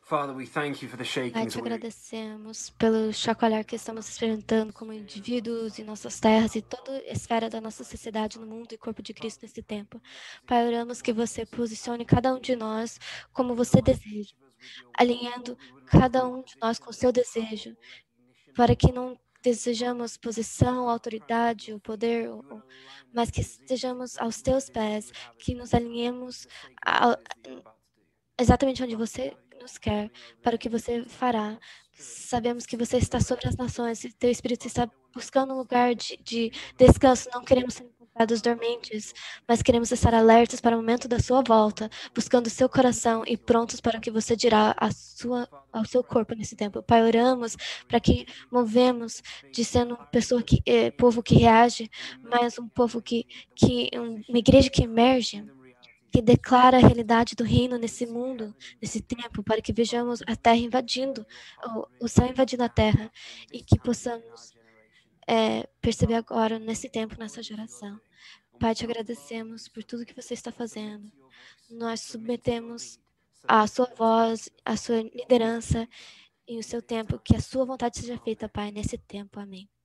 Father, we thank you for the Pai, shakings te that we're agradecemos pelo chacoalhar que estamos experimentando como indivíduos em nossas terras e toda a esfera da nossa sociedade no mundo e corpo de Cristo nesse tempo. Pai, oramos que você posicione cada um de nós como você deseja, alinhando cada um de nós com o seu desejo, para que não desejamos posição, autoridade, o poder, mas que estejamos aos teus pés, que nos alinhemos exatamente onde você nos quer, para o que você fará. Sabemos que você está sobre as nações e teu Espírito está buscando um lugar de descanso. Não queremos ser encontrados dormentes, mas queremos estar alertas para o momento da sua volta, buscando o seu coração e prontos para o que você dirá ao seu corpo nesse tempo. Pai, oramos para que movemos de sendo uma pessoa povo que reage, mas um povo uma igreja que emerge, que declara a realidade do reino nesse mundo, nesse tempo, para que vejamos a terra invadindo, o céu invadindo a terra, e que possamos perceber agora, nesse tempo, nessa geração. Pai, te agradecemos por tudo que você está fazendo. Nós submetemos a sua voz, a sua liderança e o seu tempo, que a sua vontade seja feita, Pai, nesse tempo. Amém.